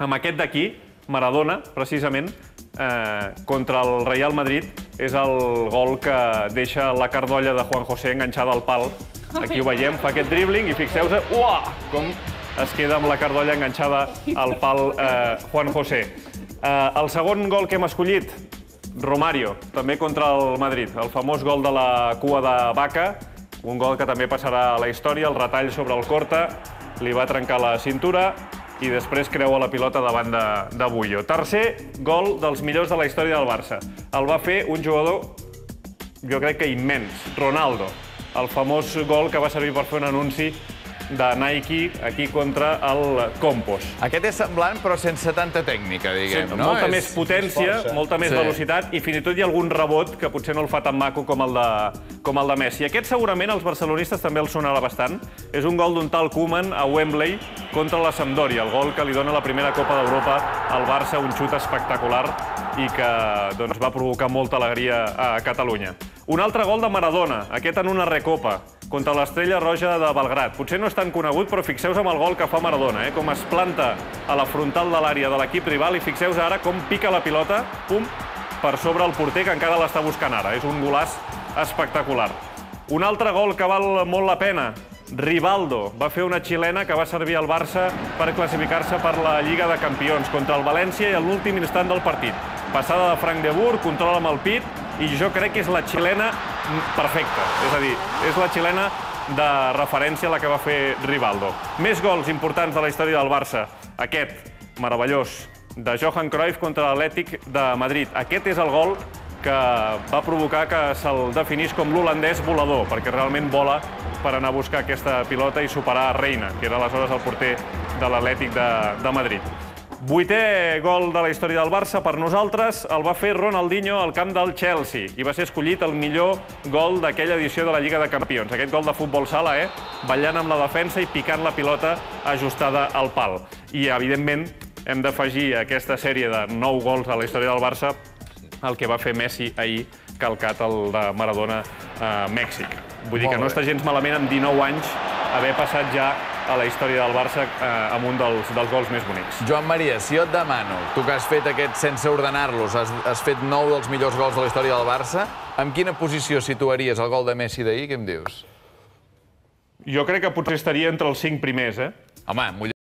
Amb aquest d'aquí, Maradona, precisament, contra el Real Madrid, és el gol que deixa la cardolla de Juan José enganxada al pal. Aquí ho veiem, fa aquest dribbling i fixeu-vos com es queda amb la cardolla enganxada al pal Juan José. El segon gol que hem escollit, Romario, també contra el Madrid. El famós gol de la cua de vaca, un gol que també passarà a la història, el retall sobre el Corta, li va trencar la cintura i després creua la pilota davant de Bullo. Tercer gol dels millors de la història del Barça. El va fer un jugador, jo crec que immens, Ronaldo. El famós gol que va servir per fer un anunci de Nike aquí contra el Compos. Aquest és semblant, però sense tanta tècnica, diguem, no? Molta més potència, molta més velocitat i fins i tot hi ha algun rebot que potser no el fa tan maco com el de Messi. Aquest segurament als barcelonistes també els sonarà bastant. És un gol d'un tal Koeman a Wembley contra la Sampdoria, el gol que li dona la primera Copa d'Europa al Barça, un xut espectacular i que va provocar molta alegria a Catalunya. Un altre gol de Maradona, aquest en una recopa, contra l'Estrella Roja de Belgrad. Potser no és tan conegut, però fixeu-vos amb el gol que fa Maradona, com es planta a la frontal de l'àrea de l'equip rival i fixeu-vos ara com pica la pilota, pum, per sobre el porter que encara l'està buscant ara. És un golaç espectacular. Un altre gol que val molt la pena, Rivaldo va fer una xilena que va servir al Barça per classificar-se per la Lliga de Campions contra el València i a l'últim instant del partit. Passada de Frank de Boer, control amb el pit, i jo crec que és la xilena perfecta. És a dir, és la xilena de referència a la que va fer Rivaldo. Més gols importants de la història del Barça. Aquest, meravellós, de Johan Cruyff contra l'Atlètic de Madrid. Aquest és el gol que va provocar que se'l definís com l'holandès volador, perquè realment vola per anar a buscar aquesta pilota i superar Reina, que era aleshores el porter de l'Atlètic de Madrid. Vuitè gol de la història del Barça, per nosaltres, el va fer Ronaldinho al camp del Chelsea i va ser escollit el millor gol d'aquella edició de la Lliga de Campions. Aquest gol de futbol sala, ballant amb la defensa i picant la pilota ajustada al pal. I, evidentment, hem d'afegir a aquesta sèrie de 9 gols a la història del Barça el que va fer Messi ahir, calcat el de Maradona a Mèxic. Vull dir que no està gens malament amb 19 anys haver passat ja a la història del Barça amb un dels gols més bonics. Joan Maria, si jo et demano, tu que has fet aquest sense ordenar-los, has fet 9 dels millors gols de la història del Barça, en quina posició situaries el gol de Messi d'ahir? Què em dius? Jo crec que potser estaria entre els 5 primers, Home,